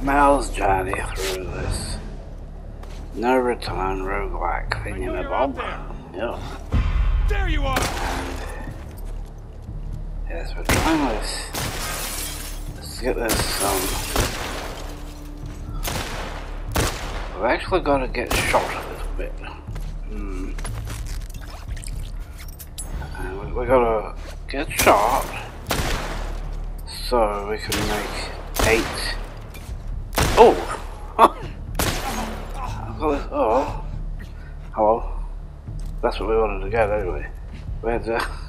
Mel's journey through this no return roguelike thingamabob. Yeah. There you are! And yes, we're trying this. Let's get this I've actually got to get shot a little bit. And we got to get shot so we can make 8. Oh! I've got this. Oh! Hello. That's what we wanted to get anyway. Where's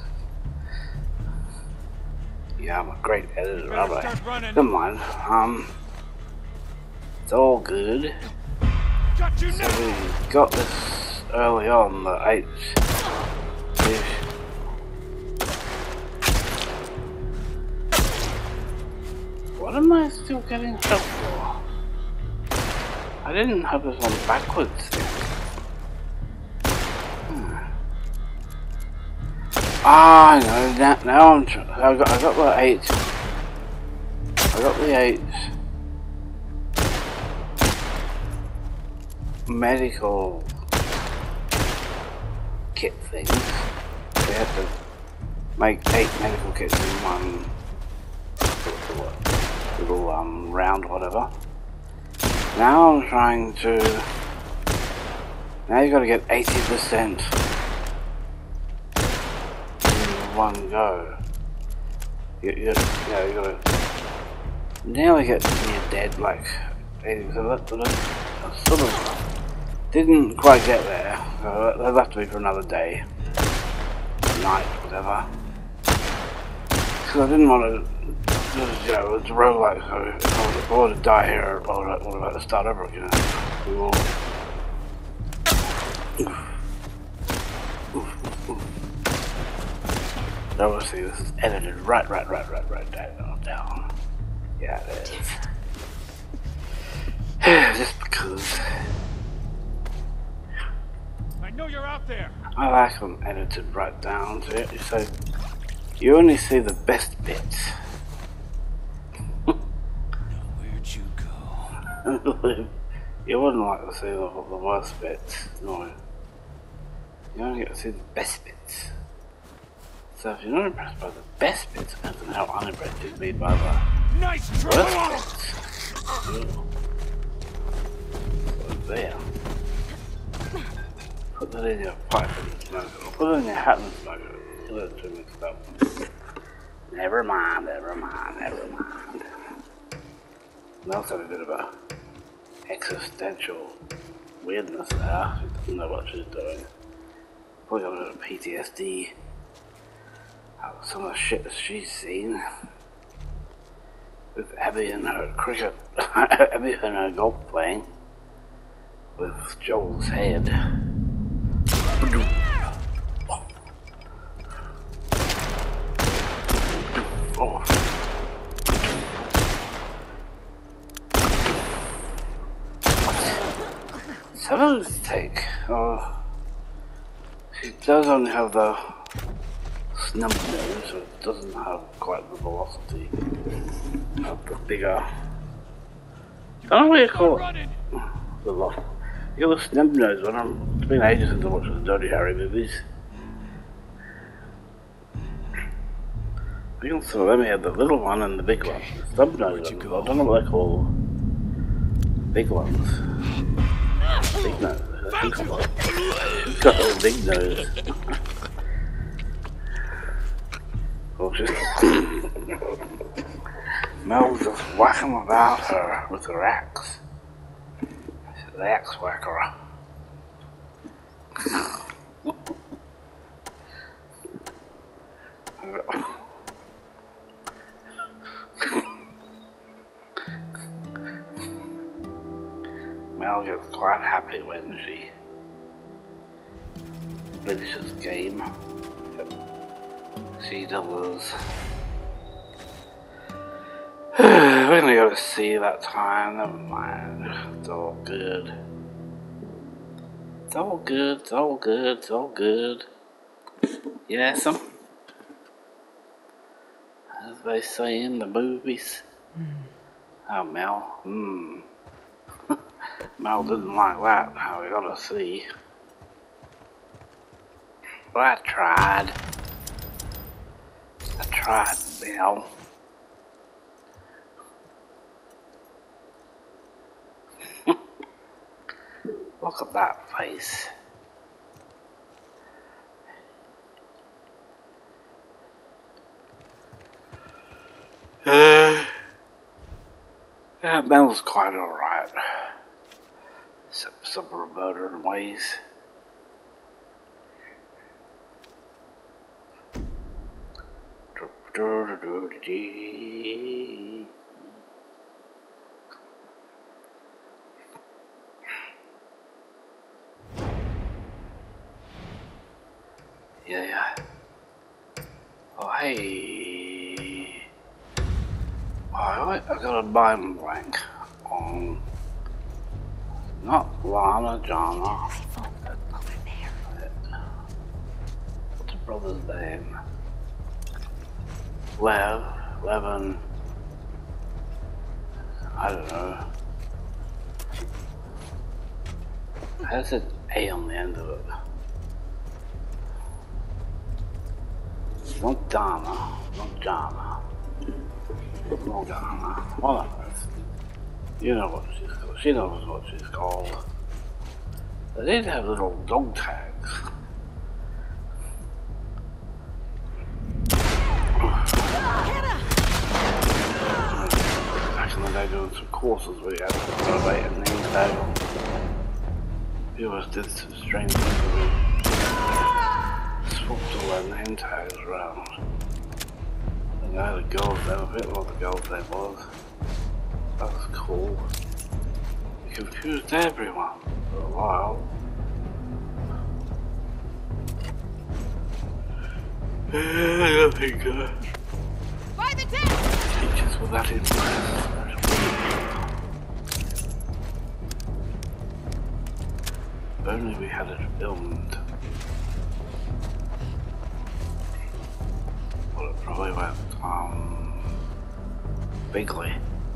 yeah, I'm a great editor, aren't I? Never mind. It's all good. So we got this early on, the 8th. What am I still getting shot for? I didn't have this one backwards. Ah, no, now I got the 8. I got the 8 medical kit things. We had to make 8 medical kits in one little round or whatever. Now I'm trying to. Now you got to get 80% in one go. You gotta nearly get near dead, like 80%. But I sort of didn't quite get there. That'll have to be for another day, night, whatever. Because I didn't want to. It's a roguelike, so if I were to die here, I would have to start over again. Obviously, this is edited right down. Yeah, it is. Just because. I know you're out there. I like them edited right down to it, so you only see the best bits. You wouldn't like to see the worst bits, no. You only get to see the best bits. So if you're not impressed by the best bits, imagine how unimpressed you'd be by the nice worst bits. So there. Put that in your pipe and smoke it, or put it in your hat and smoke it. You'll get too mixed up. Never mind. And also a bit of a existential weirdness there. She doesn't know what she's doing. Probably got a bit of PTSD out of some of the shit that she's seen. With Abby and her cricket, Abby and her golf playing. With Joel's head. Oh. Suppose take. She does only have the snub nose, so it doesn't have quite the velocity of the bigger. I don't know what you call it. The lot. You got the snub nose one. It's been ages since I watched the Dirty Harry movies. You can sort of let me have the little one and the big one. The snub nose ones. I don't know what they call big ones. Big nose. He's got a big nose. Oh, just Mel's just whacking about her with her axe. She's the axe whacker. Mel gets quite happy when she finishes the game. She does. We're gonna go to sea that time, never mind. It's all good. It's all good, it's all good, it's all good. Yes, as they say in the movies. Oh, Mel. Mel didn't like that. Oh, we gotta see. But I tried, Mel. Look at that face. Yeah, Mel's quite alright. Some Roberta in ways. Yeah. Oh, hey. I got a mind blank on not Lana Jana. Over there. What's the brother's name? Levin. I don't know. Has an A on the end of it. Not Dana. Morgana. What on earth? You know what she's called. She knows what she's called. They did have little dog tags. Back in the day doing some courses where you had to renovate a name tag on. You always did some strange things with it. Swapped all their name tags around. I had a girl's name, I forget what the girl's name was. That was cool. It confused everyone for a while. I think By the desk! teachers were that impressed. If only we had it filmed. Well, it probably went, bigly.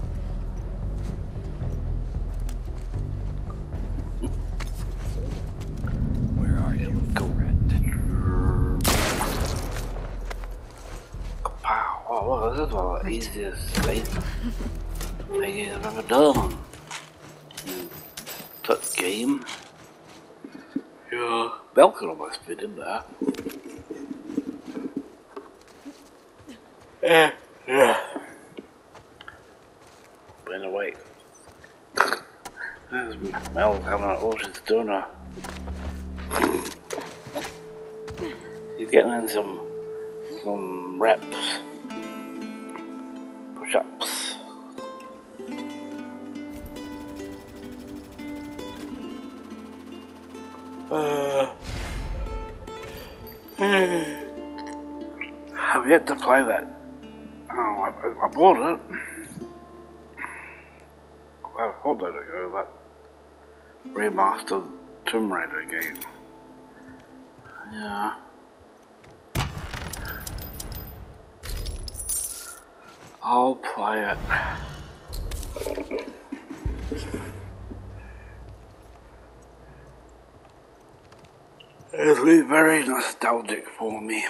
Where are you, friend? Pow. Oh, well, this is one of the easiest things I've ever done. That game. Yeah. Bell could almost fit in there. Yeah. Been awake. There's Mel having an Ocean's dinner. He's getting in some reps. Push-ups. I've yet to play that. Oh, I bought it. I thought that ago, that remastered Tomb Raider game. Yeah. I'll play it. It'll be very nostalgic for me.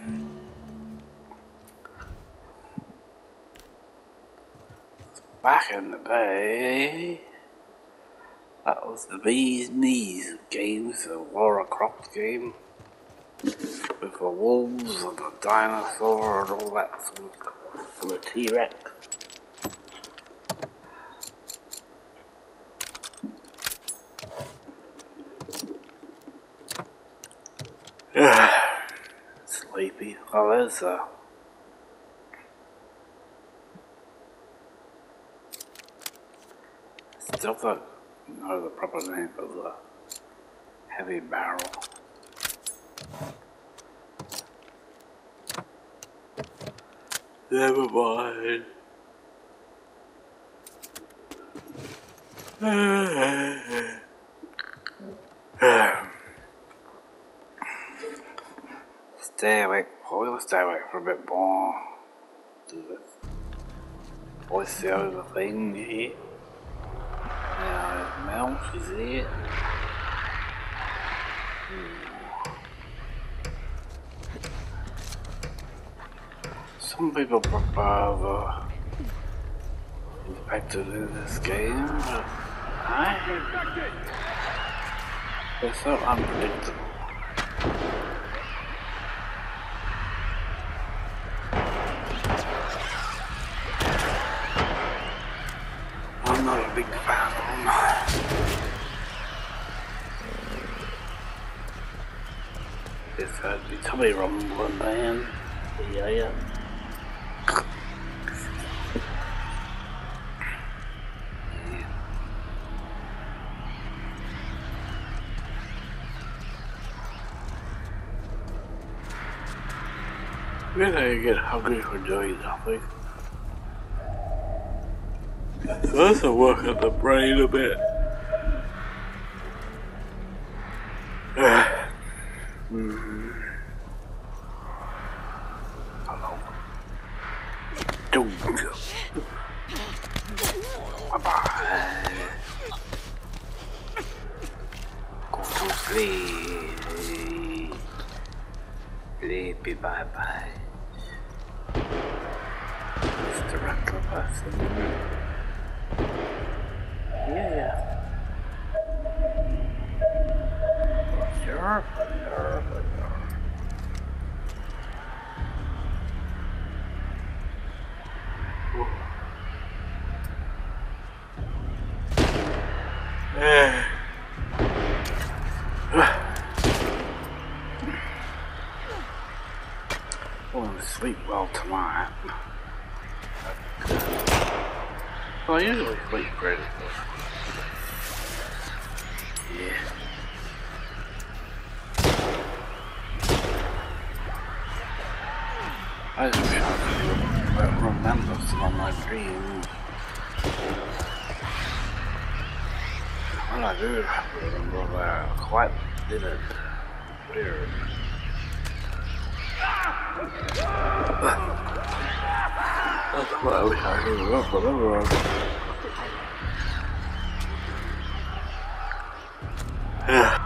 Back in the day, that was the bee's knees games, the Lara Croft game, with the wolves and the dinosaur and all that sort of stuff, and the T-Rex. Sleepy. Oh, there's still don't know the proper name of the heavy barrel. Never mind. Stay awake. We'll stay awake for a bit more. Do this. voiceover thing here. Mel, she's there. Some people prefer the infected in this game, but they're so unpredictable. I'm not a big fan of them. It's probably rumbling, man. Yeah. We're gonna get hungry for doing nothing. So that's a work on the brain a bit. Hello. Don't go. Bye-bye. Go to sleep. Sleepy bye-bye. Mr. Rental person. Yeah. Sure. I'll sleep well tonight. Well, I usually sleep pretty good. Yeah. I just wish I could remember some of my dreams. Well, I do remember they're quite vivid. Weird. That's what I wish I could remember. Yeah.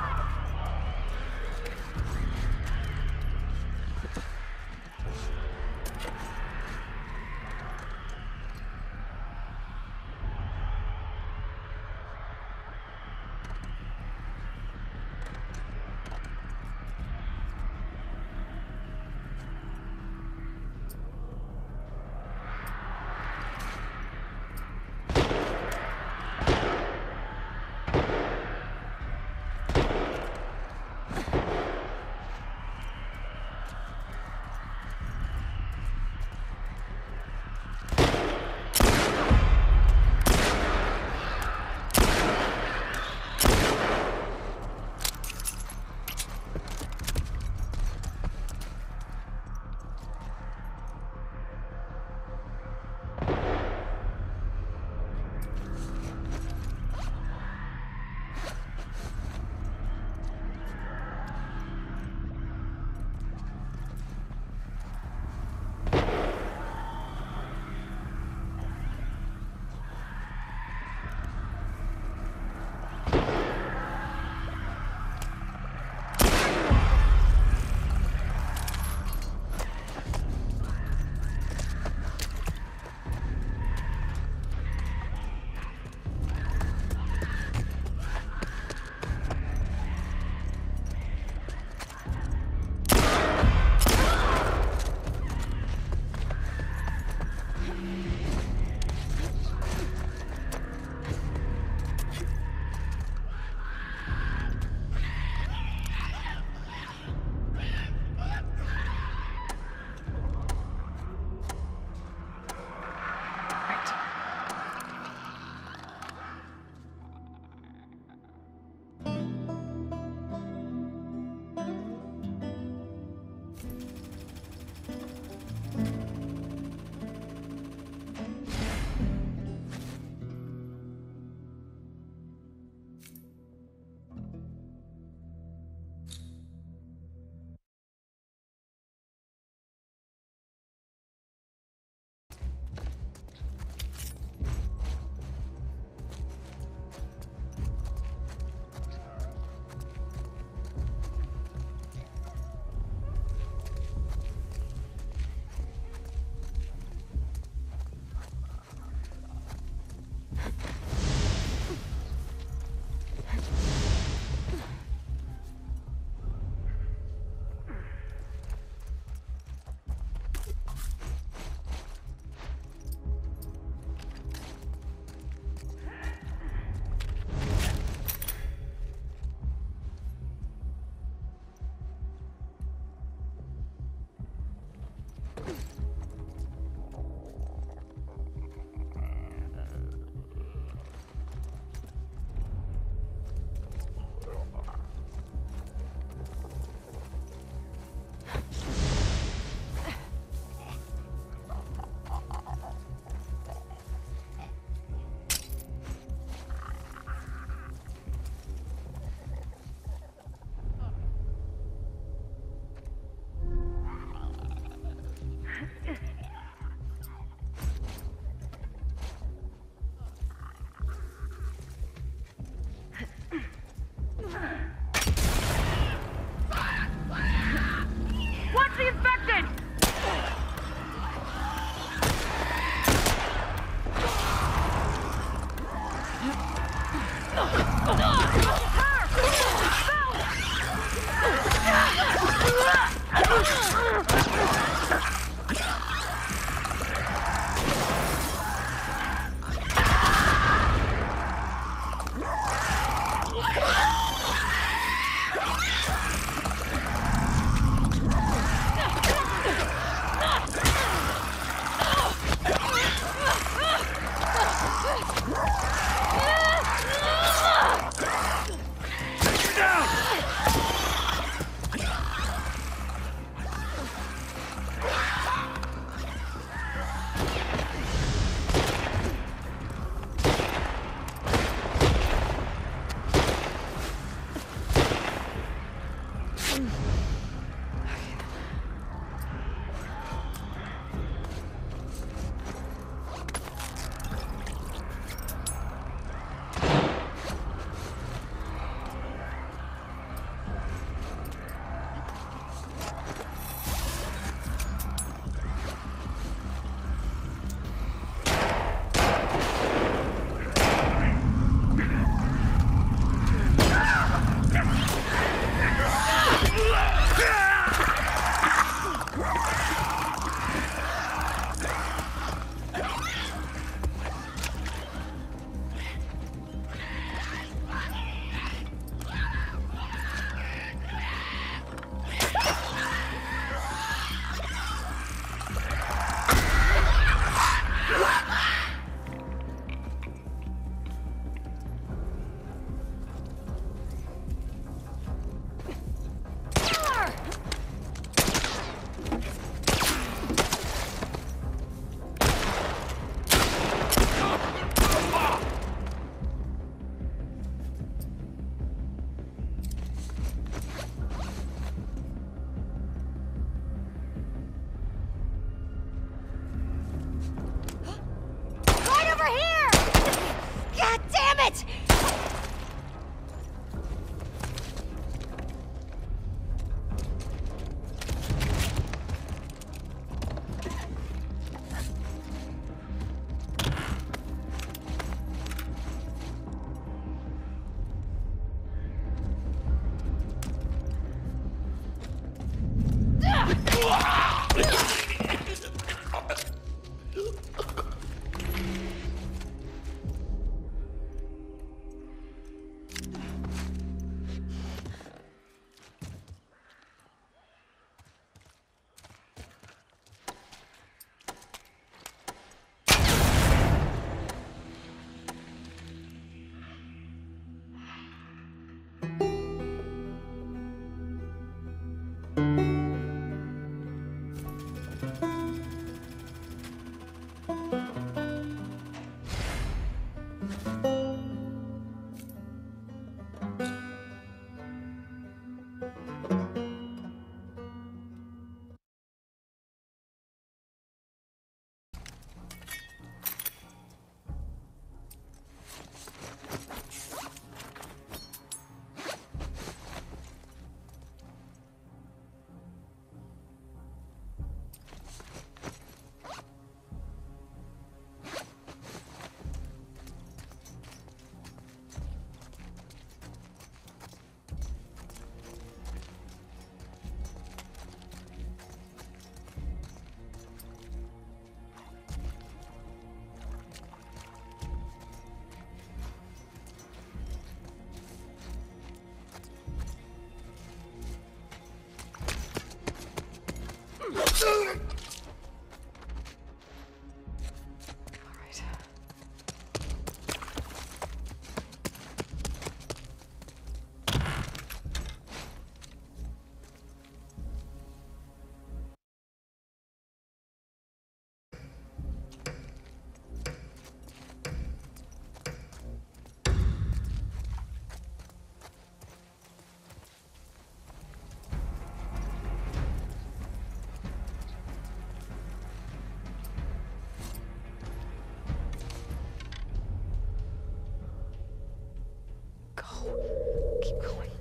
Keep going.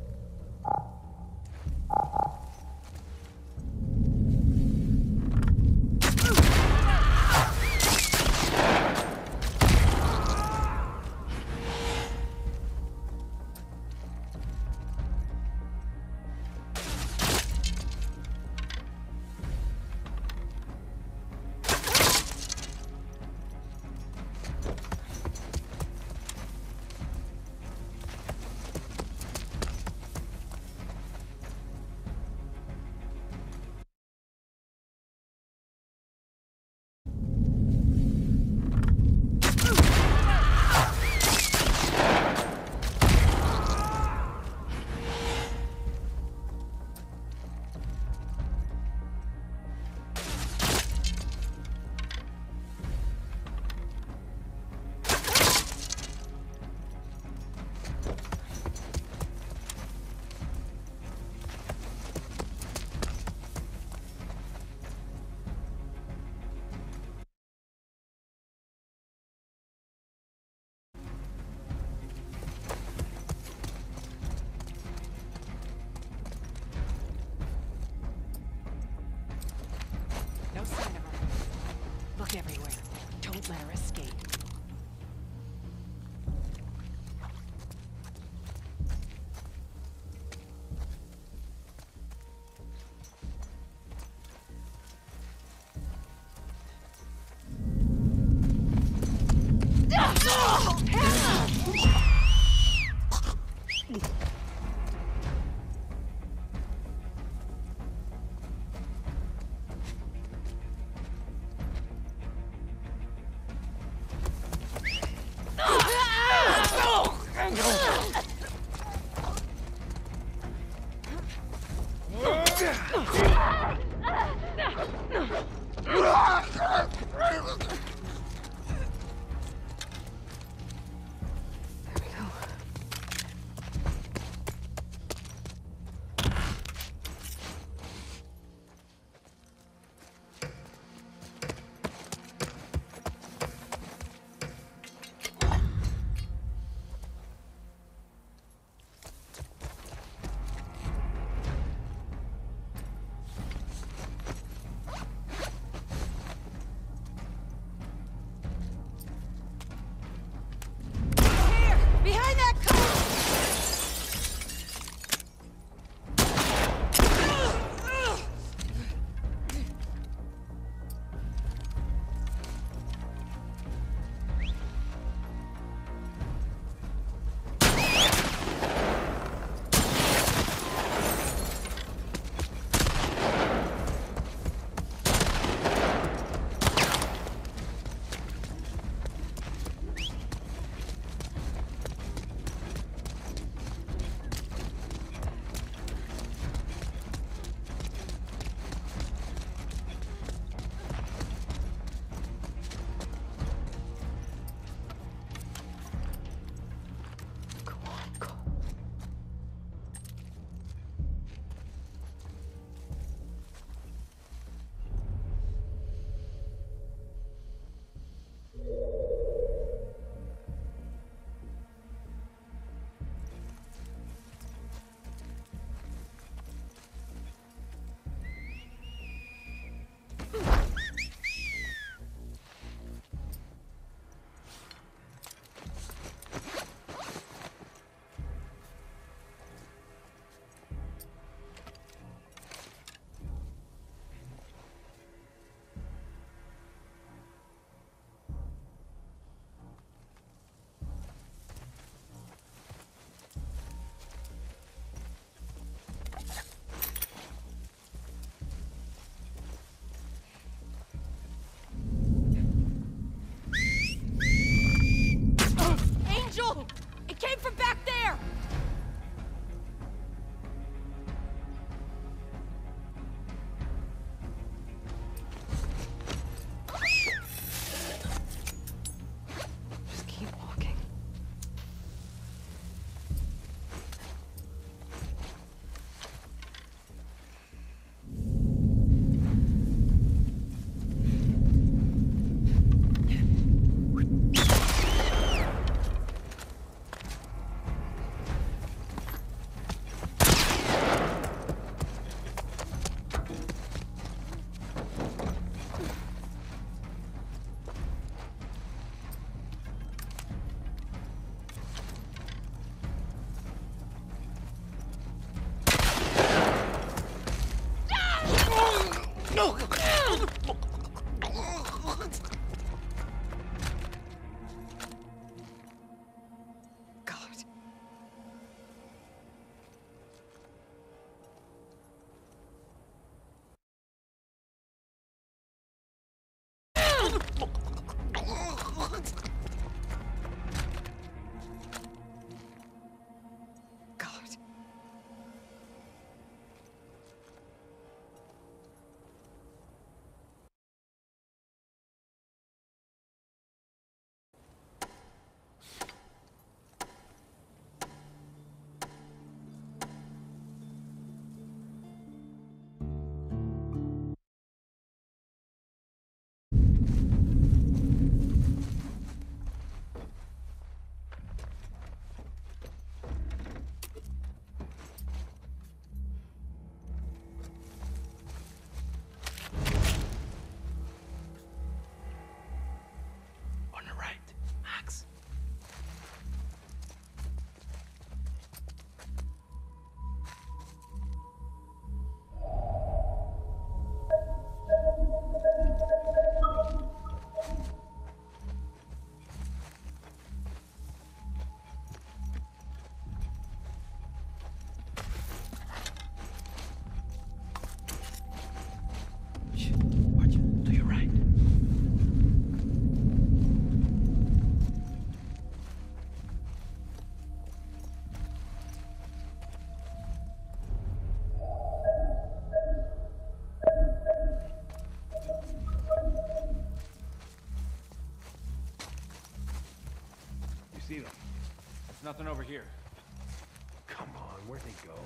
Nothing over here. Come on, where'd they go?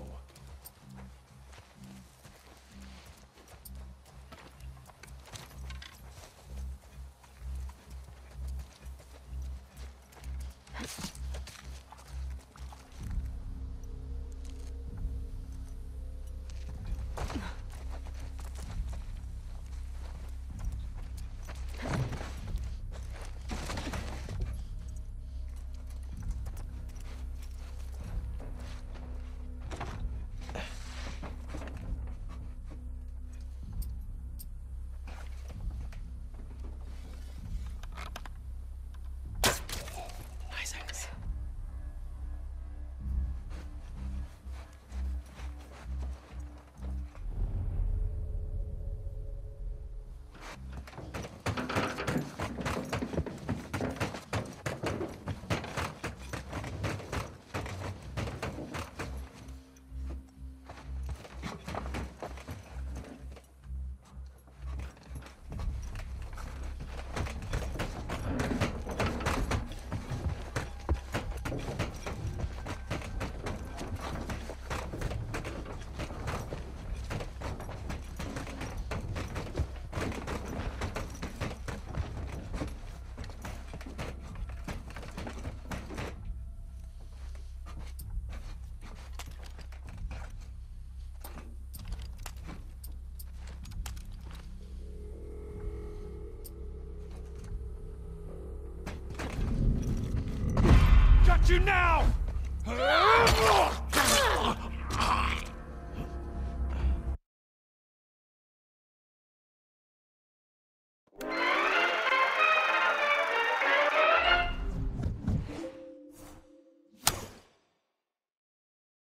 Got you now!